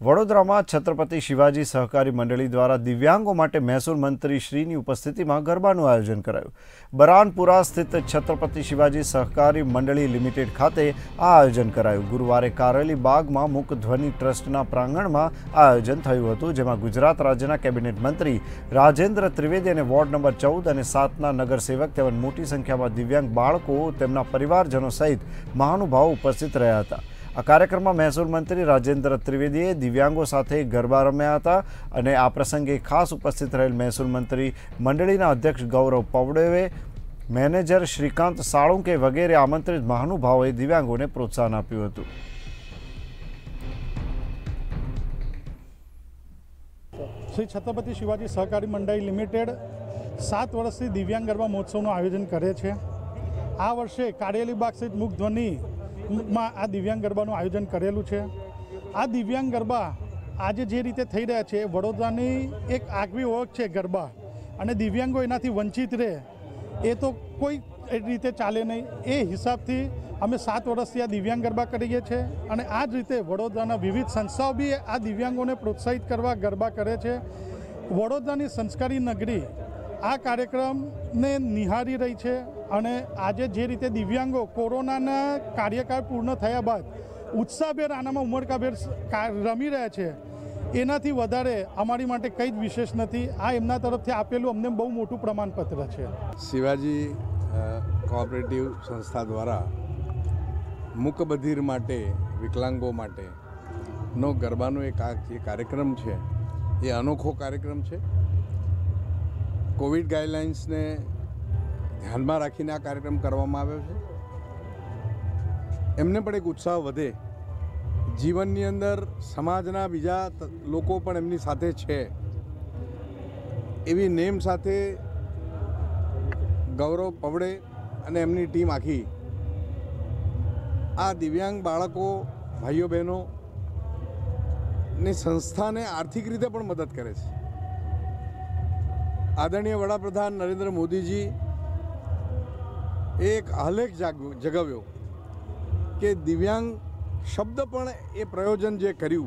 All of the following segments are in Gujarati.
વડોદરામાં છત્રપતિ શિવાજી સહકારી મંડળી દ્વારા દિવ્યાંગો માટે મહેસૂલ મંત્રી શ્રીની ઉપસ્થિતિમાં ગરબાનું આયોજન કરાયું। બરાનપુરા સ્થિત છત્રપતિ શિવાજી સહકારી મંડળી લિમિટેડ ખાતે આ આયોજન કરાયું। ગુરુવારે કારેલી બાગમાં મુક ધ્વનિ ટ્રસ્ટના પ્રાંગણમાં આ આયોજન થયું હતું, જેમાં ગુજરાત રાજ્યના કેબિનેટ મંત્રી રાજેન્દ્ર ત્રિવેદી અને વોર્ડ નંબર 14 અને 7ના નગરસેવક તેમજ મોટી સંખ્યામાં દિવ્યાંગ બાળકો તેમના પરિવારજનો સહિત મહાનુભાવો ઉપસ્થિત રહ્યા હતા। આ કાર્યક્રમમાં મહેસૂલ મંત્રી રાજેન્દ્ર ત્રિવેદીએ દિવ્યાંગો સાથે ગરબા રમ્યા હતા અને આ પ્રસંગે ખાસ ઉપસ્થિત રહેલ મહેસૂલ મંત્રી મંડળીના અધ્યક્ષ ગૌરવ પવડેવે, મેનેજર શ્રીકાંત સાળુંકે વગેરે આમંત્રિત મહાનુભાવોએ દિવ્યાંગોને પ્રોત્સાહન આપ્યું હતું। श्री छत्रपति शिवाजी सहकारी मंडળી लिमिटेड 7 વર્ષથી दिव्यांग गरबा महोत्सवનું आयोजन करे છે। આ વર્ષે કારેલી બાગ સ્થિત મુક ધ્વનિ માં આ દિવ્યાંગ ગરબાનું આયોજન કરેલું છે। આ દિવ્યાંગ ગરબા આજે જે રીતે થઈ રહ્યા છે, વડોદરાની એક આગવી ઓળખ છે ગરબા, અને દિવ્યાંગો એનાથી વંચિત રહે એ તો કોઈ રીતે ચાલે નહીં। એ હિસાબથી અમે 7 વર્ષથી આ દિવ્યાંગ ગરબા કરીએ છીએ, અને આ જ રીતે વડોદરાના વિવિધ સંસ્થાઓ બી આ દિવ્યાંગોને પ્રોત્સાહિત કરવા ગરબા કરે છે। વડોદરાની સંસ્કારી નગરી આ કાર્યક્રમને નિહાળી રહી છે, અને આજે જે રીતે દિવ્યાંગો કોરોનાના કાર્યકાળ પૂર્ણ થયા બાદ ઉત્સાહભેર આનામાં ઉમળકાભેર રમી રહ્યા છે, એનાથી વધારે અમારી માટે કંઈ જ વિશેષ નથી। આ એમના તરફથી આપેલું અમને બહુ મોટું પ્રમાણપત્ર છે। શિવાજી કોઓપરેટિવ સંસ્થા દ્વારા મૂકબધિર માટે, વિકલાંગો માટેનો ગરબાનો એક જે કાર્યક્રમ છે એ અનોખો કાર્યક્રમ છે। કોવિડ ગાઈડલાઇન્સને ધ્યાનમાં રાખીને આ કાર્યક્રમ કરવામાં આવ્યો છે। એમને પણ એક ઉત્સાહ વધે, જીવનની અંદર સમાજના બીજા લોકો પણ એમની સાથે છે એવી નેમ સાથે ગૌરવ પવડે અને એમની ટીમ આખી આ દિવ્યાંગ બાળકો, ભાઈઓ બહેનોની સંસ્થાને આર્થિક રીતે પણ મદદ કરે છે। આદરણીય વડાપ્રધાન નરેન્દ્ર મોદીજી એક આલેખ જગાવ્યો કે દિવ્યાંગ શબ્દ પણ એ પ્રયોજન જે કર્યું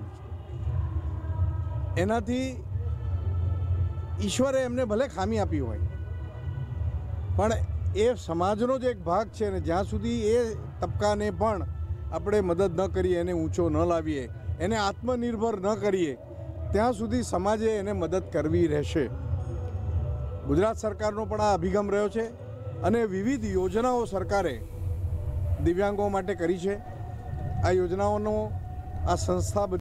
એનાથી ઈશ્વરે એમને ભલે ખામી આપી હોય, પણ એ સમાજનો જ એક ભાગ છે, અને જ્યાં સુધી એ તબક્કાને પણ આપણે મદદ ન કરીએ, એને ઊંચો ન લાવીએ, એને આત્મનિર્ભર ન કરીએ, ત્યાં સુધી સમાજે એને મદદ કરવી રહેશે। ગુજરાત સરકારનો પણ આ અભિગમ રહ્યો છે, અને વિવિધ યોજનાઓ સરકારે દિવ્યાંગો માટે કરી છે। આ યોજનાઓનો આ સંસ્થા